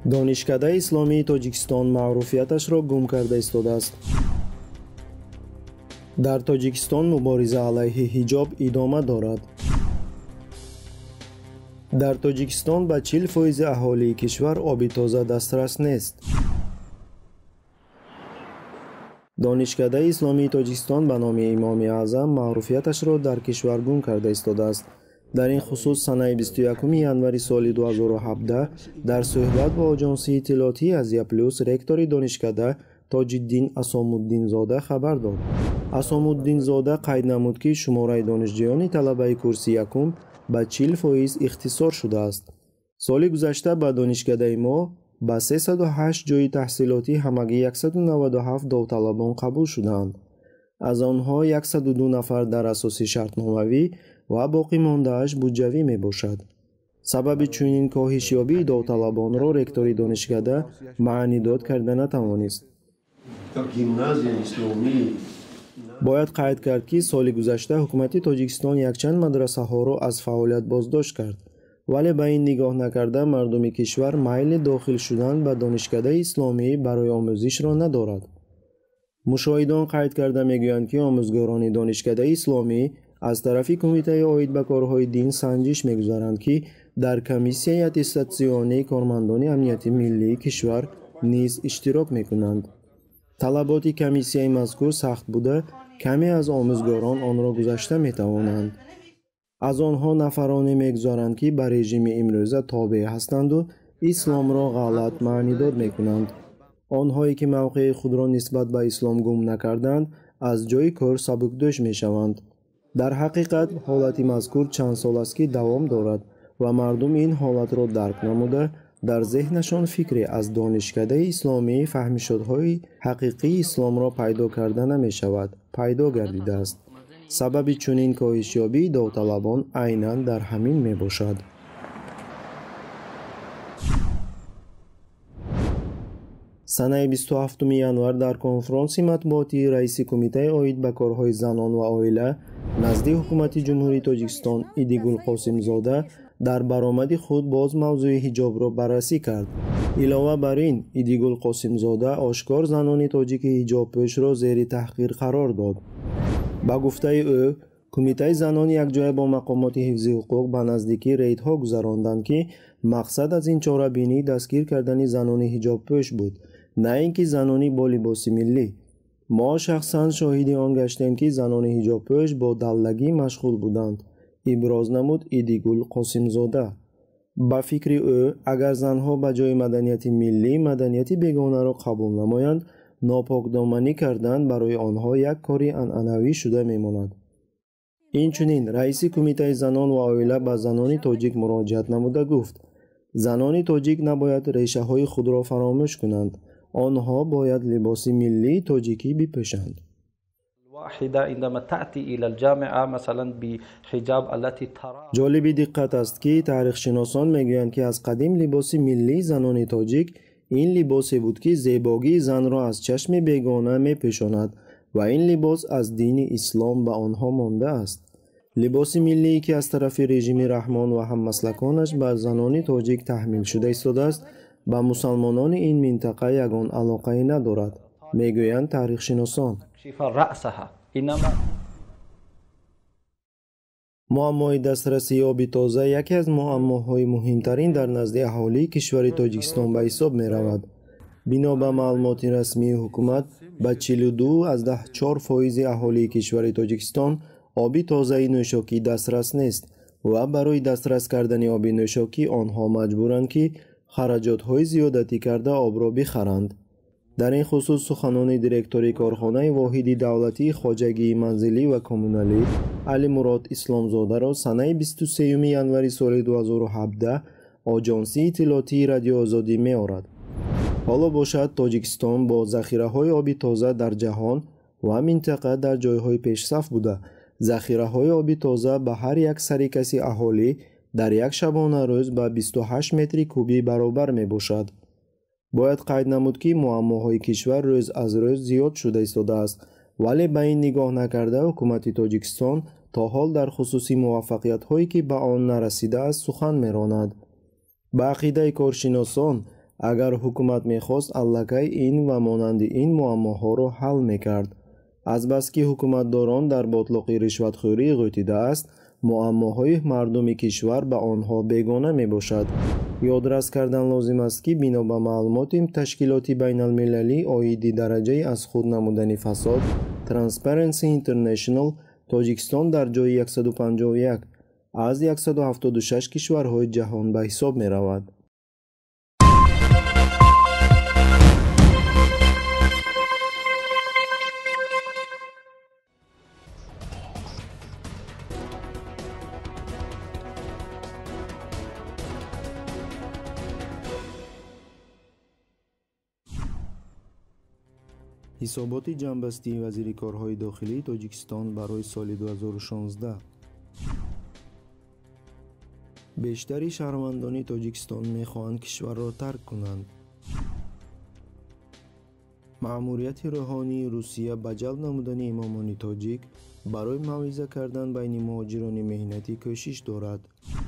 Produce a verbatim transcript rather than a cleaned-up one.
دانشکده اسلامی تاجیکستان معروفیتش را گم کرده ایستاده است. در تاجیکستان مبارزه علیه حجاب ادامه دارد. در تاجیکستان به چهل فیصد اهالی کشور آب تازه دسترس نیست. دانشکده اسلامی تاجیکستان به نام امام اعظم معروفیتش را در کشور گم کرده ایستاده است. در این خصوص سنه بیست و یکم январи سال دو هزار و هفده در صحبت با آژانسی اطلاعاتی ازیا پلوس رکتور دانشکده تاج‌الدین اسام‌الدین زاده خبر داد. اسام‌الدین زاده قید نمود که شماره دانشجویان طلبه کورس یکم به چهل فیصد اختصار شده است. سال گذشته به دانشکده ما به سیصد و هشت جای تحصیلاتی همگی صد و نود و هفت داوطلبان قبول شدند. از آنها صد و دو نفر در اساس شرطنامه‌ای و باقی مانده‌اش بودجوی می باشد. سبب چنین کاهش یابی داوطلبان را رکتور دانشکده معنی داد کرده نتوانست. باید قید کرد که سال گذشته حکومت تاجیکستان یک چند مدرسه ها را از فعالیت بازداشت کرد، ولی به این نگاه نکرده مردم کشور میل داخل شدن به دانشکده اسلامی برای آموزش را ندارد. مشاهدان قید کرده میگویند که آموزگاران دانشکده اسلامی از طرف کمیته عاید به کارهای دین سنجش میگذارند که در کمیسیه اتستاسیونی کارمندان امنیت ملی کشور نیز اشتراک میکنند. طلبات کمیسیه مذکور سخت بوده، کمی از آموزگاران آن را گذشته میتوانند. از آنها نفرانی میگذارند که به رژیم امروزه تابع هستند و اسلام را غلط معنی داد میکنند. آنهایی که موقع خود را نسبت به اسلام گم نکردند از جای کار سبکدوش میشوند. در حقیقت حالت مذکور چند سال است که دوام دارد و مردم این حالت را درک نموده در ذهنشان فکری از دانشکده اسلامی فهمیشدهای حقیقی اسلام را پیدا کرده نمی شود، پیدا گردیده است. سبب چنین کاهش یابی داوطلبان عیناً در همین می باشد. سنه بیست و هفتم январ در کنفرانس مطبوعاتی رئیس کمیته عاید به کارهای زنان و عائله نزد حکومت جمهوری تاجیکستان ایدیگول قاسم زاده در برآمد خود باز موضوع حجاب را بررسی کرد. علاوه بر این ایدیگول قاسم زاده آشکار زنان تاجیک حجاب پوش را زیر تحقیر قرار داد. با گفته او کمیته زنان یک جای با مقامات حفظ حقوق به نزدیکی ریدها گذراندند که مقصد از این چاره بینی دستگیر کردن زنان حجاب پوش بود، نه اینکه زنانی با لباس ملی. ما شخصا شاهد آن گشتیم که زنان حجاب پوش با دلگی مشغول بودند، ابراز نمود ایدیگول قاسم زاده. با فکر او اگر زنها به جای مدنیت ملی مدنیت بیگانه را قبول نمایند، ناپاکدامنی کردن برای آنها یک کاری عنعنوی شده میماند. اینچنین رئیس کمیته زنان و عائله به زنان تاجیک مراجعت نموده گفت زنان تاجیک نباید ریشه های خود را فراموش کنند، آنها باید لباس ملی تاجیکی بپوشند. جالب دقت است که تاریخ شناسان میگویند که از قدیم لباس ملی زنان تاجیک این لباسی بود که زیبایی زن را از چشم بیگانه میپوشاند و این لباس از دین اسلام به آنها مانده است. لباس ملی که از طرف رژیم رحمان و هم مسلکانش بر زنان تاجیک تحمیل شده ایستاده است به مسلمانان این منطقه یگان علاقه ندارد، میگویند تاریخ شناسان. معمای دسترسی آب تازه یکی از معماهای مهمترین در نزد اهالی کشور تاجیکستان به حساب می رود. بنا به معلومات رسمی حکومت به چهل و دو از ده چهار فیصد اهالی کشور تاجیکستان آب تازه نوشاکی دسترس نیست و برای دسترس کردن آب نوشاکی آنها مجبورند که خراجات های زیادتی کرده آب را بخرند. در این خصوص سخنان دیرکتور کارخانه واحد دولتی خواجگی منزلی و کمونالی علی مراد اسلامزاده را سنه بیست و سوم январи سال دو هزار و هفده آژانسی اطلاعاتی رادیو آزادی می آورد. حالا باشد تاجیکستان با ذخیره های آب تازه در جهان و منطقه در جایهای پیشرفت بوده. ذخیره های آب تازه به هر یک سر کسی اهالی در یک شبانه روز به بیست و هشت متر کوبی برابر می باشد. باید قید نمود که معماهای کشور روز از روز زیاد شده ایستاده است، ولی به این نگاه نکرده حکومت تاجیکستان تا حال در خصوص موفقیت هایی که به آن نرسیده است سخن می‌راند. به عقیده کارشناسان агар ҳукумат мехост аллакай ин ва монанди ин муаммоҳоро ҳал мекард. азбаски ҳукуматдорон дар ботлоқи ришватхӯрӣ ғӯтидааст, муаммоҳои мардуми кишвар ба онҳо бегона мебошад. ёдрас кардан лозим аст, ки бино ба маълумоти ташкилоти байналмилалӣ оиди дараҷаи аз худ намудани фасод Transparency International, Тоҷикистон дар ҷойи яксаду панҷоҳу як аз яксаду ҳафтоду шаш кишварҳои ҷаҳон ба ҳисоб меравад. ҳисоботи ҷамъбастии вазири корҳои дохилии Тоҷикистон барои соли ду ҳазору шонздаҳ. бештари шаҳрвандони Тоҷикистон мехоҳанд кишварро тарк кунанд. маъмурияти рӯҳонии Русия ба ҷалб намудани имомони тоҷик барои мавъиза кардан байни муҳоҷирони меҳнатӣ кӯшиш дорад.